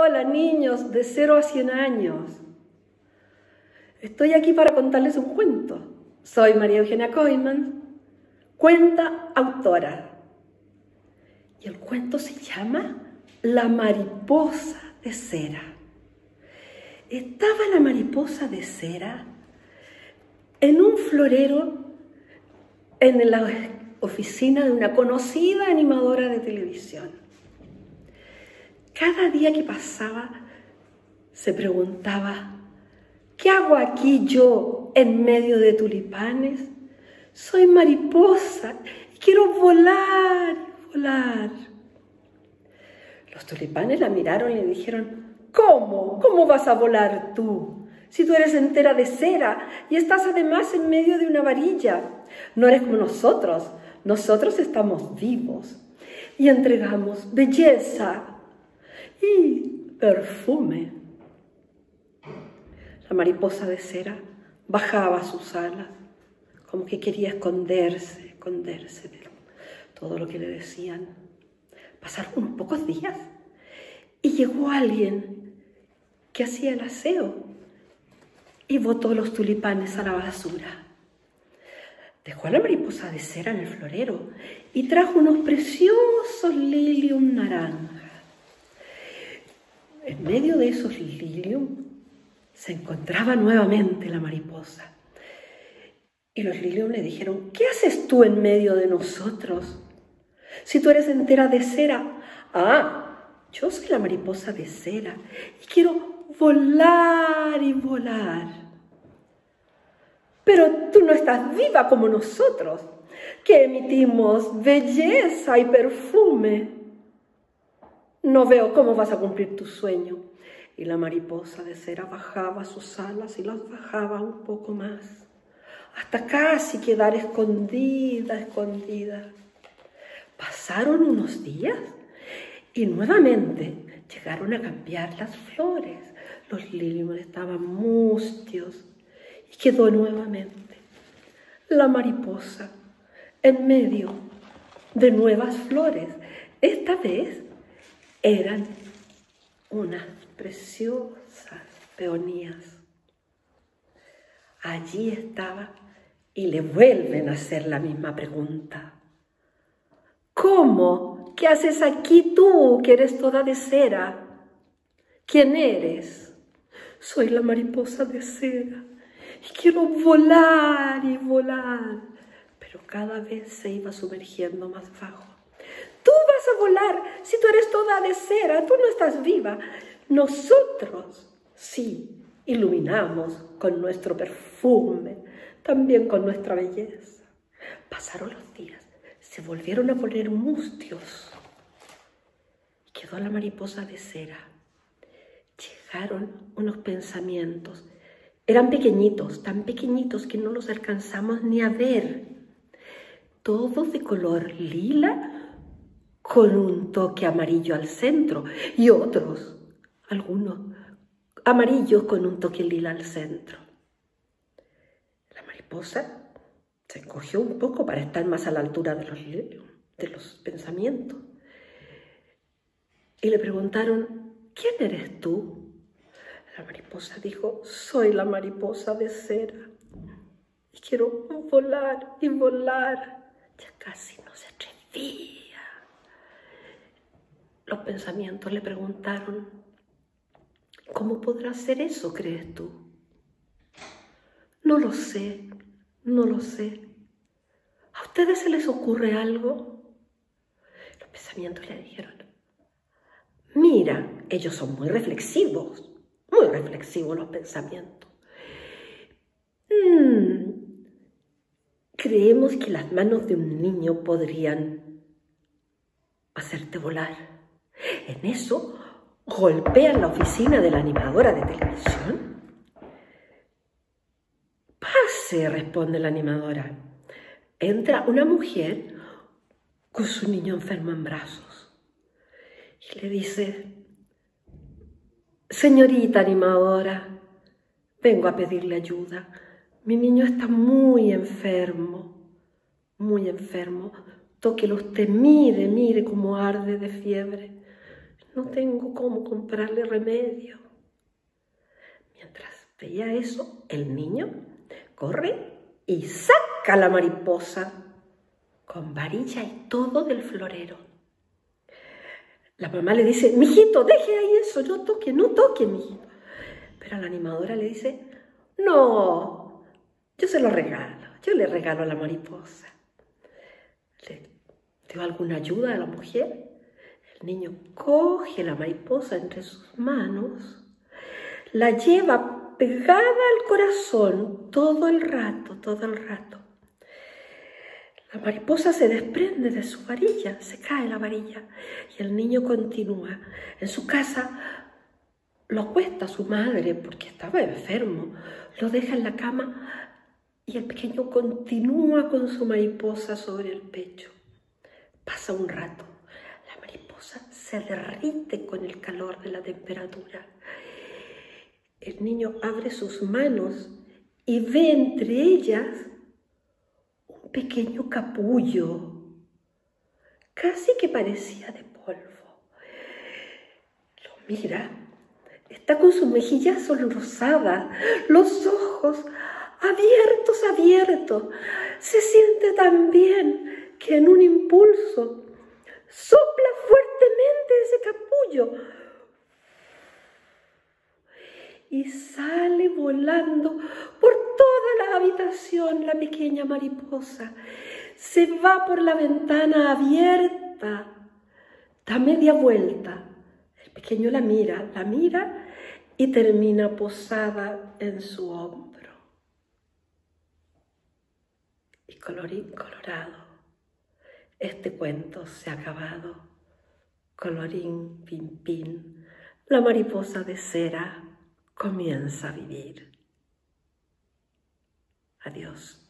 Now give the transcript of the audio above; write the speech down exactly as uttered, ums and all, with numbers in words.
Hola niños de cero a cien años. Estoy aquí para contarles un cuento. Soy María Eugenia Koyman, cuenta autora. Y el cuento se llama La mariposa de cera. Estaba la mariposa de cera en un florero en la oficina de una conocida animadora de televisión. Cada día que pasaba se preguntaba: ¿qué hago aquí yo en medio de tulipanes? Soy mariposa y quiero volar, volar. Los tulipanes la miraron y le dijeron: ¿Cómo? ¿Cómo vas a volar tú? Si tú eres entera de cera y estás además en medio de una varilla. No eres como nosotros. Nosotros estamos vivos y entregamos belleza y perfume. La mariposa de cera bajaba sus alas, como que quería esconderse, esconderse de todo lo que le decían. Pasaron unos pocos días y llegó alguien que hacía el aseo y botó los tulipanes a la basura. Dejó a la mariposa de cera en el florero y trajo unos preciosos lilium naranja. En medio de esos lilium se encontraba nuevamente la mariposa. Y los lilium le dijeron: ¿qué haces tú en medio de nosotros? Si tú eres entera de cera. Ah, yo soy la mariposa de cera y quiero volar y volar. Pero tú no estás viva como nosotros, que emitimos belleza y perfume. No veo cómo vas a cumplir tu sueño. Y la mariposa de cera bajaba sus alas y las bajaba un poco más, hasta casi quedar escondida, escondida. Pasaron unos días y nuevamente llegaron a cambiar las flores. Los lilium estaban mustios y quedó nuevamente la mariposa en medio de nuevas flores. Esta vez eran unas preciosas peonías. Allí estaba y le vuelven a hacer la misma pregunta. ¿Cómo? ¿Qué haces aquí tú, que eres toda de cera? ¿Quién eres? Soy la mariposa de cera y quiero volar y volar. Pero cada vez se iba sumergiendo más bajo. Tú vas a volar si tú eres toda de cera, tú no estás viva. Nosotros sí iluminamos con nuestro perfume, también con nuestra belleza. Pasaron los días, se volvieron a poner mustios y quedó la mariposa de cera. Llegaron unos pensamientos, eran pequeñitos, tan pequeñitos que no los alcanzamos ni a ver, todos de color lila, con un toque amarillo al centro, y otros, algunos, amarillos con un toque lila al centro. La mariposa se encogió un poco para estar más a la altura de los, de los pensamientos. Y le preguntaron: ¿quién eres tú? La mariposa dijo: soy la mariposa de cera y quiero volar y volar. Ya casi no se atrevía. Los pensamientos le preguntaron: ¿cómo podrás hacer eso, crees tú? No lo sé, no lo sé. ¿A ustedes se les ocurre algo? Los pensamientos le dijeron: mira, ellos son muy reflexivos, muy reflexivos los pensamientos. Hmm, creemos que las manos de un niño podrían hacerte volar. En eso golpean la oficina de la animadora de televisión. Pase, responde la animadora. Entra una mujer con su niño enfermo en brazos y le dice: señorita animadora, vengo a pedirle ayuda. Mi niño está muy enfermo, muy enfermo. Tóquelo usted, mire, mire cómo arde de fiebre. no tengo cómo comprarle remedio. Mientras veía eso, el niño corre y saca la mariposa con varilla y todo del florero. La mamá le dice, mijito, deje ahí eso, no toque, no toque, mijito. Pero la animadora le dice, no, yo se lo regalo, yo le regalo a la mariposa. ¿Le dio alguna ayuda a la mujer? El niño coge la mariposa entre sus manos, la lleva pegada al corazón todo el rato, todo el rato. La mariposa se desprende de su varilla, se cae la varilla y el niño continúa. En su casa lo acuesta su madre porque estaba enfermo, lo deja en la cama y el pequeño continúa con su mariposa sobre el pecho. Pasa un rato, la mariposa se derrite con el calor de la temperatura. El niño abre sus manos y ve entre ellas un pequeño capullo, casi que parecía de polvo. Lo mira, está con sus mejillas sonrosadas, los ojos abiertos, abiertos. Se siente tan bien que en un impulso sopla fuertemente ese capullo y sale volando por toda la habitación la pequeña mariposa. Se va por la ventana abierta, da media vuelta. El pequeño la mira, la mira y termina posada en su hombro. Y colorín colorado, este cuento se ha acabado. Colorín pin pin, la mariposa de cera comienza a vivir. Adiós.